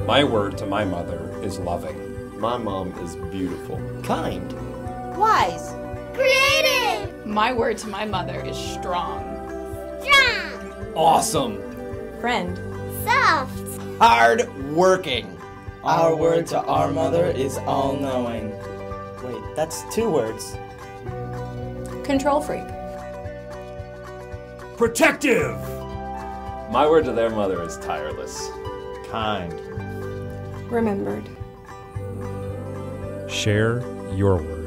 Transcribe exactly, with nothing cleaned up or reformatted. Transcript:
My word to my mother is loving. My mom is beautiful. Kind. Wise. Creative. My word to my mother is strong. Strong. Awesome. Friend. Soft. Hard working. Our word to our mother is all-knowing. Wait, that's two words. Control freak. Protective. My word to their mother is tireless. Kind. Remembered. Share your word.